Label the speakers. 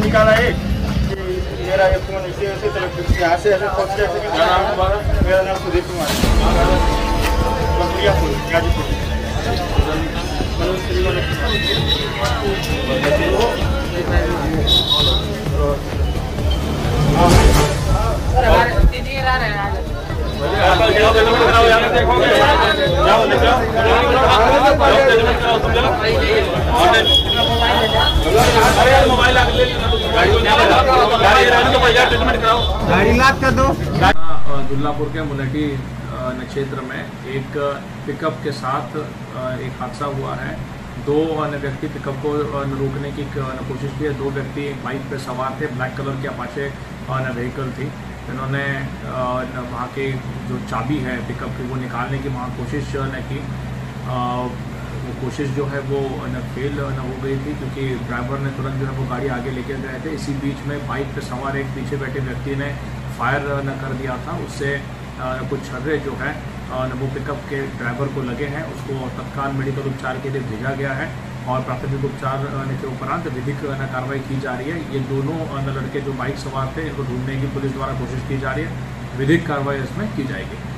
Speaker 1: निकाला है मेरा एक फोन इसी तरफ यहाँ से ऐसे पहुँच गया। मेरा नाम सुधीर कुमार बकरियापुर गाजीपुर।
Speaker 2: दुल्लापुर के मुलेठी क्षेत्र में एक पिकअप के साथ एक हादसा हुआ है। दो व्यक्ति पिकअप को रोकने की कोशिश की है। दो व्यक्ति एक बाइक पर सवार थे, ब्लैक कलर की अपाचे व्हीकल थी। इन्होंने वहाँ के जो चाबी है पिकअप की वो निकालने की वहाँ कोशिश न की। वो कोशिश जो है वो फेल हो गई थी, क्योंकि ड्राइवर ने तुरंत जो है वो गाड़ी आगे लेके गए थे। इसी बीच में बाइक पर सवार एक पीछे बैठे व्यक्ति ने फायर कर दिया था। उससे कुछ छर्रे जो है वो पिकअप के ड्राइवर को लगे हैं। उसको तत्काल मेडिकल उपचार के लिए भेजा गया है और प्राथमिक उपचार के उपरांत विधिक कार्रवाई की जा रही है। ये दोनों लड़के जो बाइक सवार थे इनको ढूंढने की पुलिस द्वारा कोशिश की जा रही है। विधिक कार्रवाई इसमें की जाएगी।